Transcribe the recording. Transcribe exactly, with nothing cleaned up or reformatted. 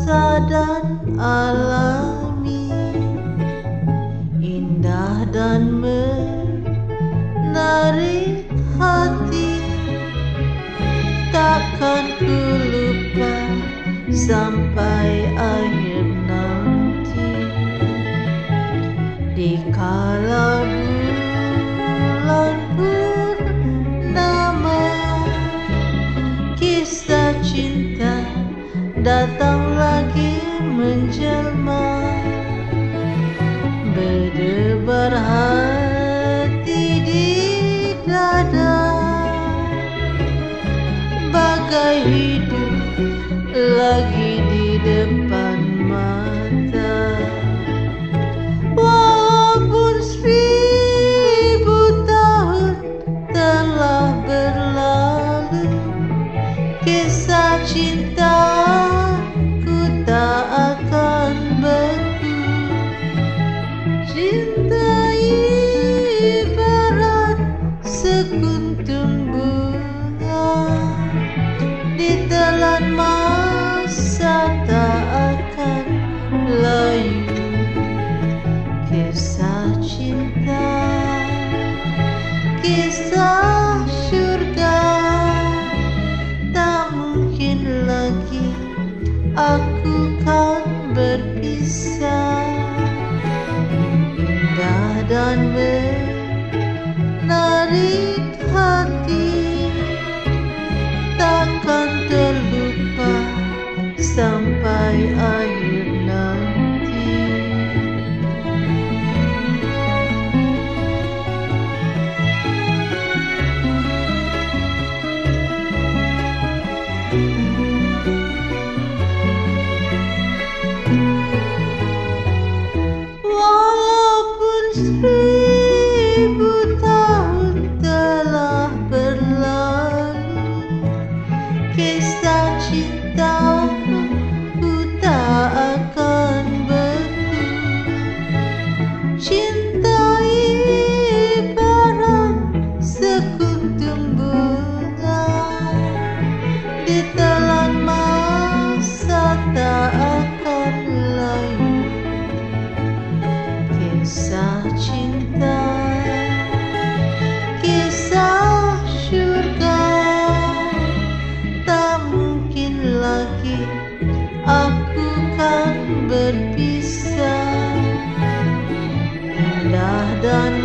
biasa dan alami, indah dan menarik hati. Takkan ku lupa sampai akhir nanti. Di kala bulan purnama, kisah cinta datang lagi menjelma, berdebar hati di dada, bagai hidup lagi di depan mata. Walaupun seribu tahun telah berlalu, kisah cintaku tak akan beku. Cinta ibarat sekuntum bunga, ditelan masa tak akan layu. Kisah cinta, kisah surga, tak mungkin lagi aku kan berpisah. Indah dan menarik hati, takkan terlupa sampai akhir nanti. Walaupun seribu tahun telah berlalu, kisah cintaku tak akan beku. Cinta ibarat sekuntum bunga, ditelan masa tak akan layu. Kisah cinta, kisah surga, tak mungkin lagi aku kan berpisah. Indah dan